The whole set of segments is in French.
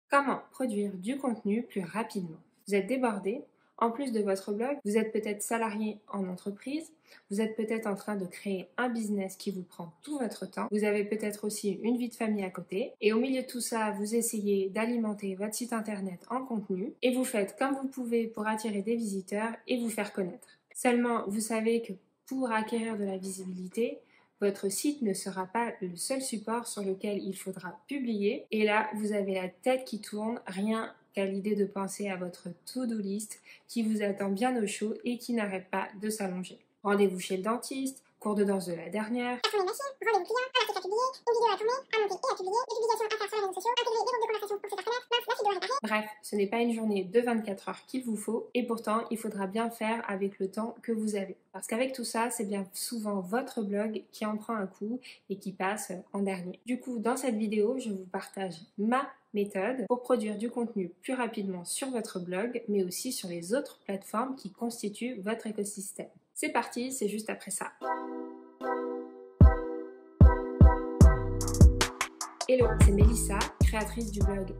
Comment produire du contenu plus rapidement? Vous êtes débordé. En plus de votre blog, vous êtes peut-être salarié en entreprise, vous êtes peut-être en train de créer un business qui vous prend tout votre temps, vous avez peut-être aussi une vie de famille à côté, et au milieu de tout ça, vous essayez d'alimenter votre site internet en contenu, et vous faites comme vous pouvez pour attirer des visiteurs et vous faire connaître. Seulement, vous savez que pour acquérir de la visibilité, votre site ne sera pas le seul support sur lequel il faudra publier, et là, vous avez la tête qui tourne, rien qu'à l'idée de penser à votre to-do list qui vous attend bien au chaud et qui n'arrête pas de s'allonger. Rendez-vous chez le dentiste, cours de danse de la dernière, rendez-vous client, un article à publier, une vidéo à tourner, à monter et à publier, des publications à faire sur les réseaux sociaux, intégrer des groupes de conversation pour se faire connaître, la suite doit réparer. Bref, ce n'est pas une journée de 24 heures qu'il vous faut, et pourtant il faudra bien faire avec le temps que vous avez. Parce qu'avec tout ça, c'est bien souvent votre blog qui en prend un coup et qui passe en dernier. Du coup, dans cette vidéo, je vous partage ma méthode pour produire du contenu plus rapidement sur votre blog, mais aussi sur les autres plateformes qui constituent votre écosystème. C'est parti, c'est juste après ça. Hello, c'est Mélissa, créatrice du blog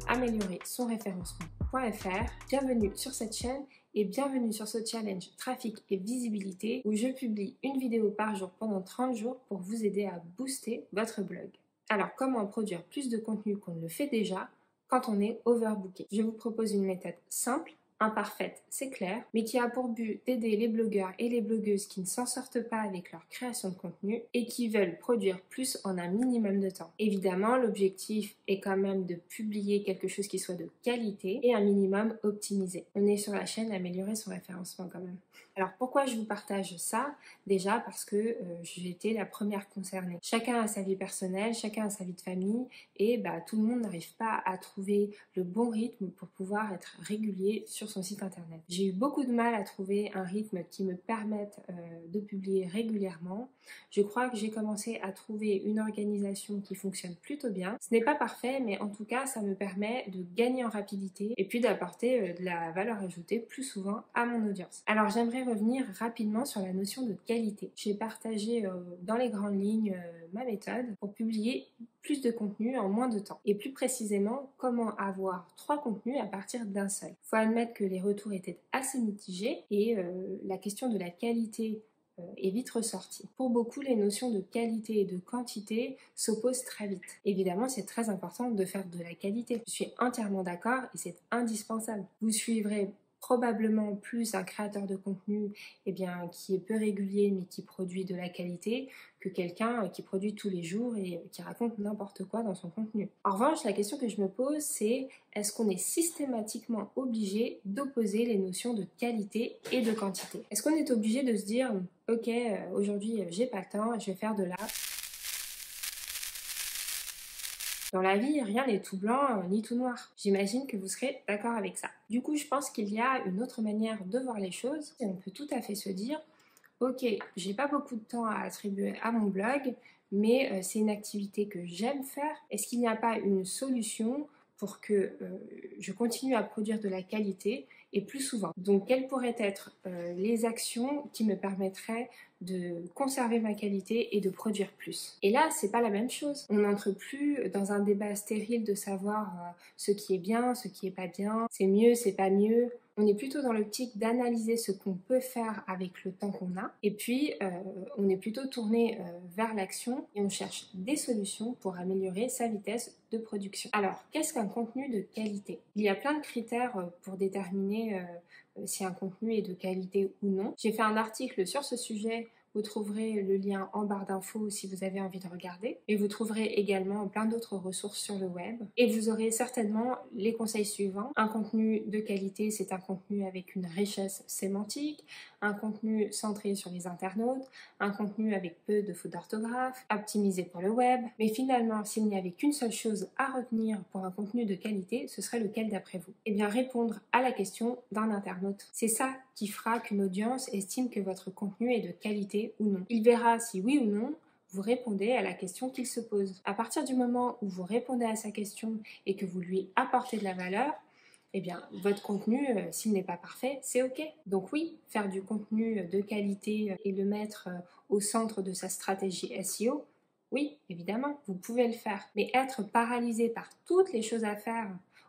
améliorersonréférencement.fr. Bienvenue sur cette chaîne et bienvenue sur ce challenge trafic et visibilité où je publie une vidéo par jour pendant 30 jours pour vous aider à booster votre blog. Alors, comment produire plus de contenu qu'on ne le fait déjà quand on est overbooké? Je vous propose une méthode simple, imparfaite, c'est clair, mais qui a pour but d'aider les blogueurs et les blogueuses qui ne s'en sortent pas avec leur création de contenu et qui veulent produire plus en un minimum de temps. Évidemment, l'objectif est quand même de publier quelque chose qui soit de qualité et un minimum optimisé. On est sur la chaîne Améliorer son référencement quand même. Alors pourquoi je vous partage ça? Déjà parce que j'ai été la première concernée. Chacun a sa vie personnelle, chacun a sa vie de famille et tout le monde n'arrive pas à trouver le bon rythme pour pouvoir être régulier sur son site internet. J'ai eu beaucoup de mal à trouver un rythme qui me permette de publier régulièrement. Je crois que j'ai commencé à trouver une organisation qui fonctionne plutôt bien. Ce n'est pas parfait, mais en tout cas, ça me permet de gagner en rapidité et puis d'apporter de la valeur ajoutée plus souvent à mon audience. Alors j'aimerais revenir rapidement sur la notion de qualité. J'ai partagé dans les grandes lignes ma méthode pour publier plus de contenu en moins de temps. Et plus précisément, comment avoir 3 contenus à partir d'un seul. Il faut admettre que les retours étaient assez mitigés et la question de la qualité est vite ressortie. Pour beaucoup, les notions de qualité et de quantité s'opposent très vite. Évidemment, c'est très important de faire de la qualité. Je suis entièrement d'accord et c'est indispensable. Vous suivrez probablement plus un créateur de contenu qui est peu régulier mais qui produit de la qualité que quelqu'un qui produit tous les jours et qui raconte n'importe quoi dans son contenu. En revanche, la question que je me pose, c'est est-ce qu'on est systématiquement obligé d'opposer les notions de qualité et de quantité? Est-ce qu'on est obligé de se dire ok, aujourd'hui j'ai pas le temps, je vais faire de la... Dans la vie, rien n'est tout blanc ni tout noir. J'imagine que vous serez d'accord avec ça. Du coup, je pense qu'il y a une autre manière de voir les choses. Et on peut tout à fait se dire, ok, j'ai pas beaucoup de temps à attribuer à mon blog, mais c'est une activité que j'aime faire. Est-ce qu'il n'y a pas une solution pour que je continue à produire de la qualité et plus souvent? Donc, quelles pourraient être les actions qui me permettraient de conserver ma qualité et de produire plus? Et là, c'est pas la même chose. On n'entre plus dans un débat stérile de savoir ce qui est bien, ce qui est pas bien, c'est mieux, c'est pas mieux. On est plutôt dans l'optique d'analyser ce qu'on peut faire avec le temps qu'on a. Et puis, on est plutôt tourné vers l'action et on cherche des solutions pour améliorer sa vitesse de production. Alors, qu'est-ce qu'un contenu de qualité? Il y a plein de critères pour déterminer si un contenu est de qualité ou non. J'ai fait un article sur ce sujet. Vous trouverez le lien en barre d'infos si vous avez envie de regarder. Et vous trouverez également plein d'autres ressources sur le web. Et vous aurez certainement les conseils suivants. Un contenu de qualité, c'est un contenu avec une richesse sémantique, un contenu centré sur les internautes, un contenu avec peu de fautes d'orthographe, optimisé pour le web. Mais finalement, s'il n'y avait qu'une seule chose à retenir pour un contenu de qualité, ce serait lequel d'après vous? Eh bien, répondre à la question d'un internaute. C'est ça qui fera qu'une audience estime que votre contenu est de qualité ou non. Il verra si oui ou non vous répondez à la question qu'il se pose. À partir du moment où vous répondez à sa question et que vous lui apportez de la valeur, eh bien, votre contenu, s'il n'est pas parfait, c'est ok. Donc oui, faire du contenu de qualité et le mettre au centre de sa stratégie SEO, oui, évidemment, vous pouvez le faire. Mais être paralysé par toutes les choses à faire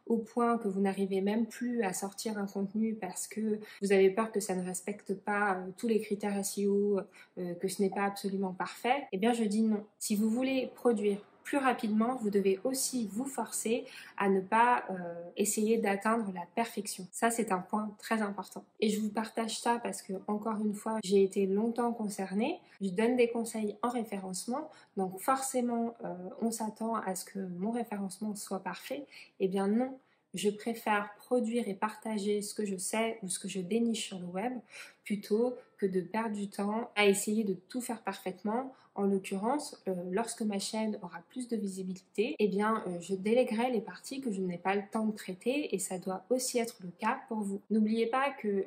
au point que vous n'arrivez même plus à sortir un contenu parce que vous avez peur que ça ne respecte pas tous les critères SEO, que ce n'est pas absolument parfait, eh bien je dis non. Si vous voulez produire plus rapidement, vous devez aussi vous forcer à ne pas essayer d'atteindre la perfection. Ça, c'est un point très important. Et je vous partage ça parce que, encore une fois, j'ai été longtemps concernée. Je donne des conseils en référencement, donc forcément, on s'attend à ce que mon référencement soit parfait. Eh bien non, je préfère produire et partager ce que je sais ou ce que je déniche sur le web plutôt que de perdre du temps à essayer de tout faire parfaitement. En l'occurrence, lorsque ma chaîne aura plus de visibilité, eh bien, je délèguerai les parties que je n'ai pas le temps de traiter et ça doit aussi être le cas pour vous. N'oubliez pas que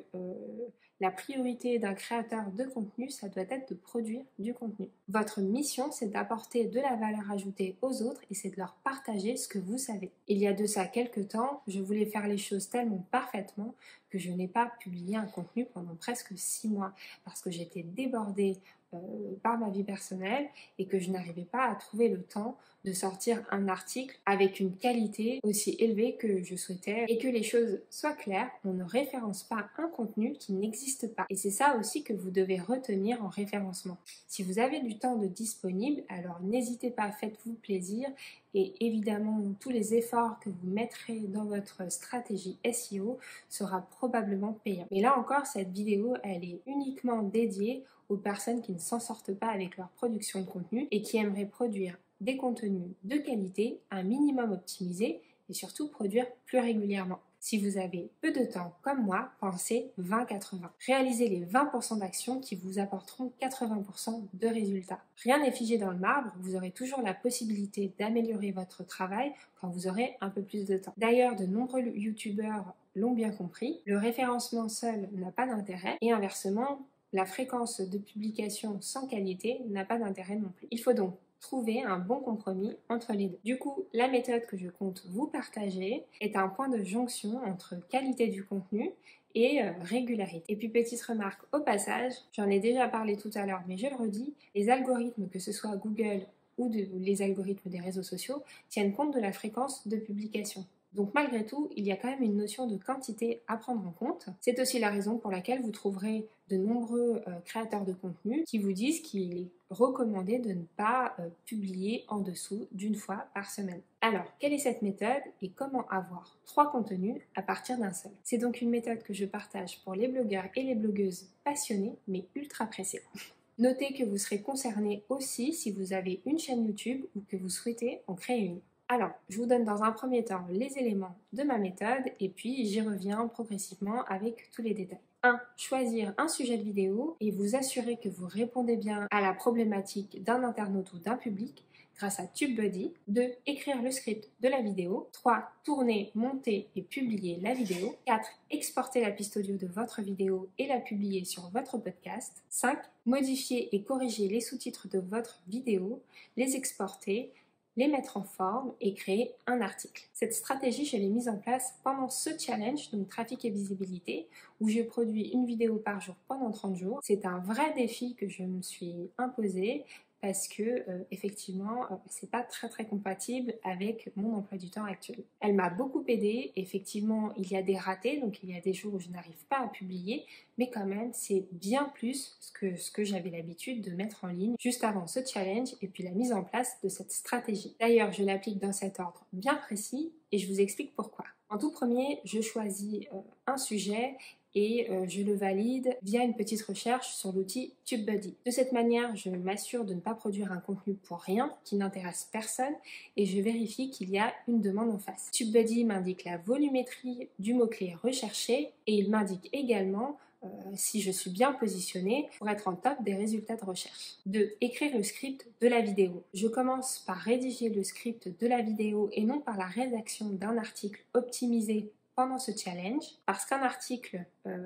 la priorité d'un créateur de contenu, ça doit être de produire du contenu. Votre mission, c'est d'apporter de la valeur ajoutée aux autres et c'est de leur partager ce que vous savez. Il y a de ça quelques temps, je voulais faire les choses tellement parfaitement que je n'ai pas publié un contenu pendant presque 6 mois parce que j'étais débordée par ma vie personnelle et que je n'arrivais pas à trouver le temps de sortir un article avec une qualité aussi élevée que je souhaitais et que les choses soient claires, on ne référence pas un contenu qui n'existe pas. Et c'est ça aussi que vous devez retenir en référencement. Si vous avez du temps de disponible, alors n'hésitez pas, faites-vous plaisir et évidemment tous les efforts que vous mettrez dans votre stratégie SEO sera probablement payant. Mais là encore, cette vidéo, elle est uniquement dédiée aux personnes qui ne s'en sortent pas avec leur production de contenu et qui aimeraient produire des contenus de qualité, un minimum optimisé et surtout produire plus régulièrement. Si vous avez peu de temps comme moi, pensez 20-80. Réalisez les 20% d'actions qui vous apporteront 80% de résultats. Rien n'est figé dans le marbre, vous aurez toujours la possibilité d'améliorer votre travail quand vous aurez un peu plus de temps. D'ailleurs, de nombreux youtubeurs l'ont bien compris, le référencement seul n'a pas d'intérêt et inversement, la fréquence de publication sans qualité n'a pas d'intérêt non plus. Il faut donc trouver un bon compromis entre les deux. Du coup, la méthode que je compte vous partager est un point de jonction entre qualité du contenu et régularité. Et puis petite remarque au passage, j'en ai déjà parlé tout à l'heure, mais je le redis, les algorithmes, que ce soit Google ou les algorithmes des réseaux sociaux, tiennent compte de la fréquence de publication. Donc malgré tout, il y a quand même une notion de quantité à prendre en compte. C'est aussi la raison pour laquelle vous trouverez de nombreux créateurs de contenu qui vous disent qu'il est recommandé de ne pas publier en dessous d'une fois par semaine. Alors, quelle est cette méthode et comment avoir 3 contenus à partir d'un seul? C'est donc une méthode que je partage pour les blogueurs et les blogueuses passionnés mais ultra pressés. Notez que vous serez concerné aussi si vous avez une chaîne YouTube ou que vous souhaitez en créer une. Alors, je vous donne dans un premier temps les éléments de ma méthode et puis j'y reviens progressivement avec tous les détails. 1. Choisir un sujet de vidéo et vous assurer que vous répondez bien à la problématique d'un internaute ou d'un public grâce à TubeBuddy. 2. Écrire le script de la vidéo. 3. Tourner, monter et publier la vidéo. 4. Exporter la piste audio de votre vidéo et la publier sur votre podcast. 5. Modifier et corriger les sous-titres de votre vidéo, les exporter, les mettre en forme et créer un article. Cette stratégie, je l'ai mise en place pendant ce challenge, donc trafic et visibilité, où je produis une vidéo par jour pendant 30 jours. C'est un vrai défi que je me suis imposé parce que effectivement, c'est pas très compatible avec mon emploi du temps actuel. Elle m'a beaucoup aidée. Effectivement, il y a des ratés, donc il y a des jours où je n'arrive pas à publier, mais quand même, c'est bien plus ce que j'avais l'habitude de mettre en ligne juste avant ce challenge et puis la mise en place de cette stratégie. D'ailleurs, je l'applique dans cet ordre bien précis et je vous explique pourquoi. En tout premier, je choisis un sujet et je le valide via une petite recherche sur l'outil TubeBuddy. De cette manière, je m'assure de ne pas produire un contenu pour rien qui n'intéresse personne et je vérifie qu'il y a une demande en face. TubeBuddy m'indique la volumétrie du mot-clé recherché et il m'indique également si je suis bien positionnée pour être en top des résultats de recherche. 2. Écrire le script de la vidéo. Je commence par rédiger le script de la vidéo et non par la rédaction d'un article optimisé pendant ce challenge, parce qu'un article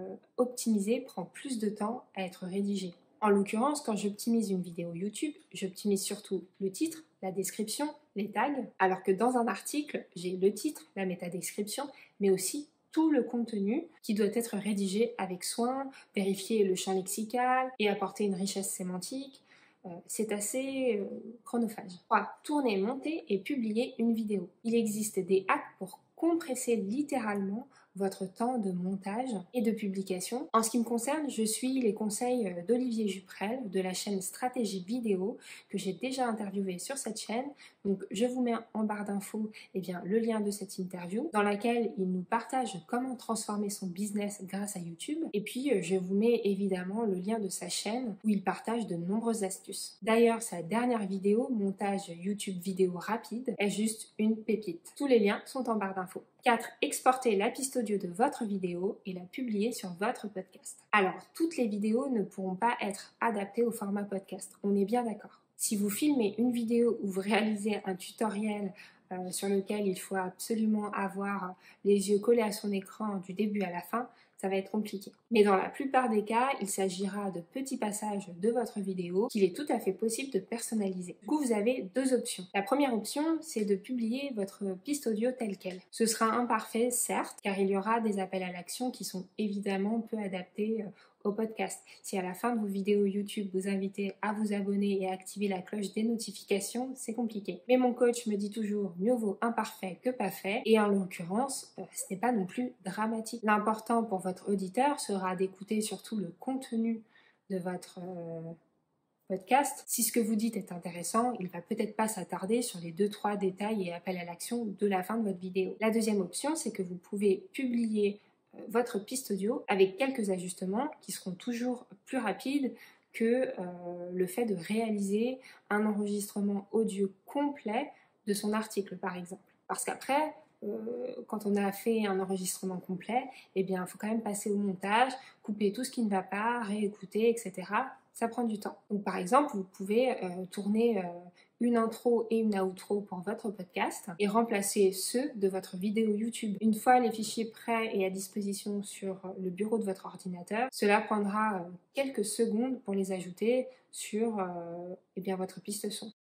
optimisé prend plus de temps à être rédigé. En l'occurrence, quand j'optimise une vidéo YouTube, j'optimise surtout le titre, la description, les tags, alors que dans un article, j'ai le titre, la métadescription, mais aussi tout le contenu qui doit être rédigé avec soin, vérifier le champ lexical et apporter une richesse sémantique. C'est assez chronophage. 3. Tourner, monter et publier une vidéo. Il existe des hacks pour compresser littéralement votre temps de montage et de publication. En ce qui me concerne, je suis les conseils d'Olivier Juprel de la chaîne Stratégie Vidéo que j'ai déjà interviewé sur cette chaîne. Donc je vous mets en barre d'infos le lien de cette interview dans laquelle il nous partage comment transformer son business grâce à YouTube. Et puis je vous mets évidemment le lien de sa chaîne où il partage de nombreuses astuces. D'ailleurs, sa dernière vidéo, montage YouTube vidéo rapide, est juste une pépite. Tous les liens sont en barre d'infos. 4. Exporter la piste audio de votre vidéo et la publier sur votre podcast. Alors, toutes les vidéos ne pourront pas être adaptées au format podcast, on est bien d'accord. Si vous filmez une vidéo ou vous réalisez un tutoriel sur lequel il faut absolument avoir les yeux collés à son écran du début à la fin, ça va être compliqué. Mais dans la plupart des cas, il s'agira de petits passages de votre vidéo qu'il est tout à fait possible de personnaliser. Du coup, vous avez deux options. La première option, c'est de publier votre piste audio telle qu'elle. Ce sera imparfait, certes, car il y aura des appels à l'action qui sont évidemment peu adaptés au podcast. Si à la fin de vos vidéos YouTube, vous invitez à vous abonner et à activer la cloche des notifications, c'est compliqué. Mais mon coach me dit toujours, mieux vaut imparfait que pas fait, et en l'occurrence, ce n'est pas non plus dramatique. L'important pour votre auditeur sera d'écouter surtout le contenu de votre podcast. Si ce que vous dites est intéressant, il va peut-être pas s'attarder sur les 2-3 détails et appels à l'action de la fin de votre vidéo. La deuxième option, c'est que vous pouvez publier votre piste audio avec quelques ajustements qui seront toujours plus rapides que le fait de réaliser un enregistrement audio complet de son article par exemple. Parce qu'après, quand on a fait un enregistrement complet, il faut quand même passer au montage, couper tout ce qui ne va pas, réécouter, etc. Ça prend du temps. Donc par exemple, vous pouvez tourner une intro et une outro pour votre podcast et remplacer ceux de votre vidéo YouTube. Une fois les fichiers prêts et à disposition sur le bureau de votre ordinateur, cela prendra quelques secondes pour les ajouter sur votre piste son.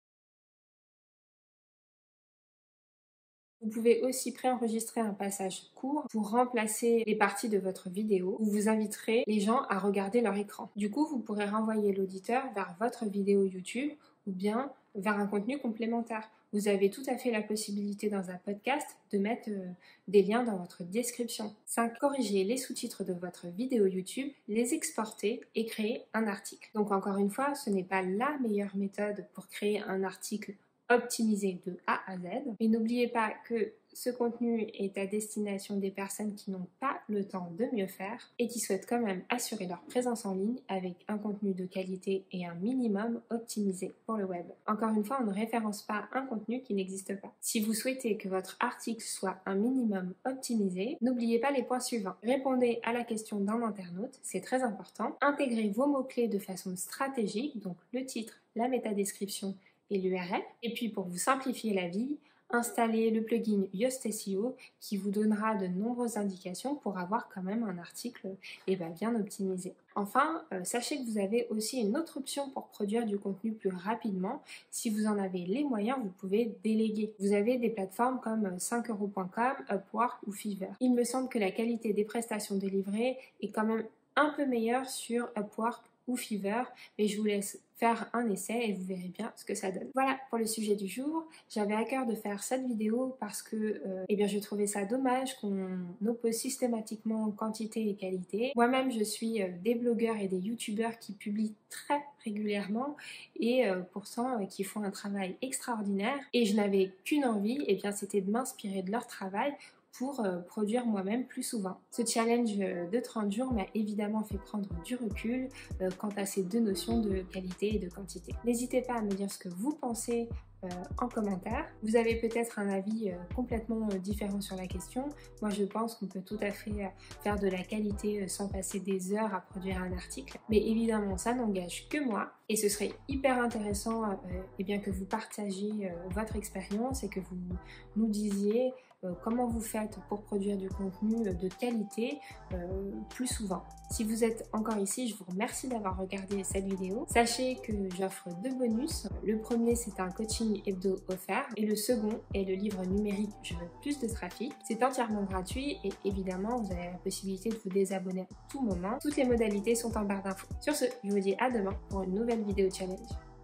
Vous pouvez aussi préenregistrer un passage court pour remplacer les parties de votre vidéo où vous inviterez les gens à regarder leur écran. Du coup, vous pourrez renvoyer l'auditeur vers votre vidéo YouTube ou bien vers un contenu complémentaire. Vous avez tout à fait la possibilité dans un podcast de mettre des liens dans votre description. 5. Corriger les sous-titres de votre vidéo YouTube, les exporter et créer un article. Donc encore une fois, ce n'est pas la meilleure méthode pour créer un article optimisé de A à Z. Mais n'oubliez pas que ce contenu est à destination des personnes qui n'ont pas le temps de mieux faire et qui souhaitent quand même assurer leur présence en ligne avec un contenu de qualité et un minimum optimisé pour le web. Encore une fois, on ne référence pas un contenu qui n'existe pas. Si vous souhaitez que votre article soit un minimum optimisé, n'oubliez pas les points suivants. Répondez à la question d'un internaute, c'est très important. Intégrez vos mots-clés de façon stratégique, donc le titre, la métadescription et l'URL. Et puis pour vous simplifier la vie, installez le plugin Yoast SEO qui vous donnera de nombreuses indications pour avoir quand même un article bien optimisé. Enfin, sachez que vous avez aussi une autre option pour produire du contenu plus rapidement. Si vous en avez les moyens, vous pouvez déléguer. Vous avez des plateformes comme 5euros.com, Upwork ou Fiverr. Il me semble que la qualité des prestations délivrées est quand même un peu meilleure sur Upwork ou Fiverr, mais je vous laisse faire un essai et vous verrez bien ce que ça donne. Voilà pour le sujet du jour. J'avais à cœur de faire cette vidéo parce que je trouvais ça dommage qu'on oppose systématiquement quantité et qualité. Moi-même, je suis des blogueurs et des youtubeurs qui publient très régulièrement et pourtant qui font un travail extraordinaire. Et je n'avais qu'une envie, c'était de m'inspirer de leur travail pour produire moi-même plus souvent. Ce challenge de 30 jours m'a évidemment fait prendre du recul quant à ces deux notions de qualité et de quantité. N'hésitez pas à me dire ce que vous pensez en commentaire. Vous avez peut-être un avis complètement différent sur la question. Moi, je pense qu'on peut tout à fait faire de la qualité sans passer des heures à produire un article. Mais évidemment, ça n'engage que moi. Et ce serait hyper intéressant que vous partagiez votre expérience et que vous nous disiez comment vous faites pour produire du contenu de qualité plus souvent. Si vous êtes encore ici, je vous remercie d'avoir regardé cette vidéo. Sachez que j'offre 2 bonus. Le premier, c'est un coaching hebdo offert et le second est le livre numérique Je veux plus de trafic. C'est entièrement gratuit et évidemment, vous avez la possibilité de vous désabonner à tout moment. Toutes les modalités sont en barre d'infos. Sur ce, je vous dis à demain pour une nouvelle vidéo challenge.